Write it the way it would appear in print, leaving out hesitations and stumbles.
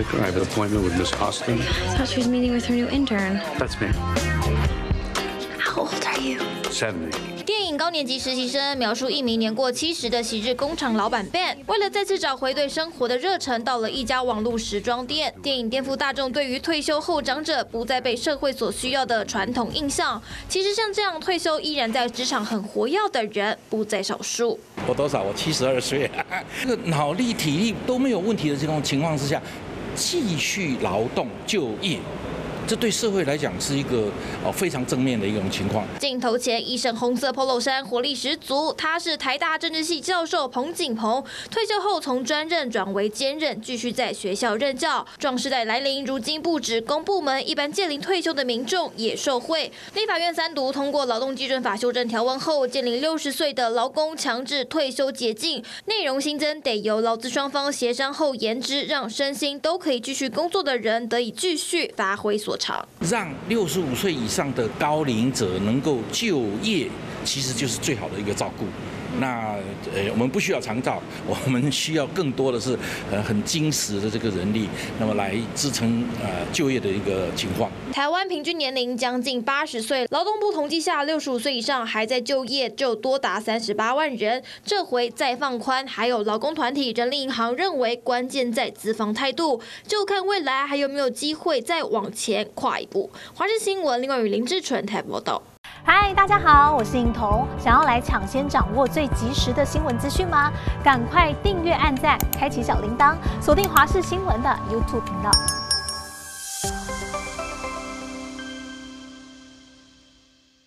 Whitaker. I have an appointment with Miss Austin. I thought she was meeting with her new intern. That's me. How old are you? 70. 电影《高年级实习生》描述一名年过70的昔日工厂老板 Ben， 为了再次找回对生活的热忱，到了一家网络时装店。电影颠覆大众对于退休后长者不再被社会所需要的传统印象。其实像这样退休依然在职场很活跃的人不在少数。 我多少？我72岁，这个脑力、体力都没有问题的这种情况之下，继续劳动就业。 这对社会来讲是一个非常正面的一种情况。 镜头前一身红色 polo 衫，活力十足。他是台大政治系教授彭景鹏，退休后从专任转为兼任，继续在学校任教。壮世代来临，如今不止公部门，一般届龄退休的民众也受惠。立法院3读通过劳动基准法修正条文后，建立60岁的劳工强制退休解禁，内容新增得由劳资双方协商后研制，让身心都可以继续工作的人得以继续发挥所长。 让65岁以上的高龄者能够就业，其实就是最好的一个照顾。那我们不需要长照，我们需要更多的是很精实的这个人力，那么来支撑就业的一个情况。 台湾平均年龄将近80岁，劳动部统计下，65岁以上还在就业就多达38万人。这回再放宽，还有劳工团体、人力银行认为关键在资方态度，就看未来还有没有机会再往前跨一步。华视新闻，另外与林志纯台报道。 嗨，大家好，我是颖彤。想要来抢先掌握最及时的新闻资讯吗？赶快订阅、按赞、开启小铃铛，锁定华视新闻的 YouTube 频道。